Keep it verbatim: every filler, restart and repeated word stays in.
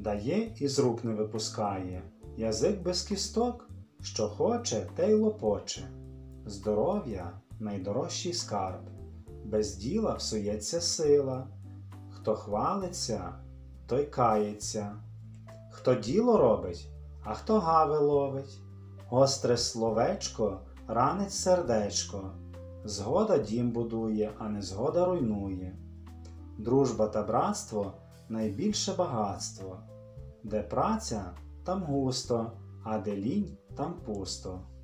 Дає і з рук не випускає, язик без кісток, що хоче, те й лопоче. Здоров'я – найдорожчий скарб, без діла псується сила. Хто хвалиться, той кається, хто діло робить, а хто гави ловить. Гостре словечко ранить сердечко, згода дім будує, а незгода руйнує. Дружба та братство – найбільше багатство, де праця, там густо, а де лінь, там пусто.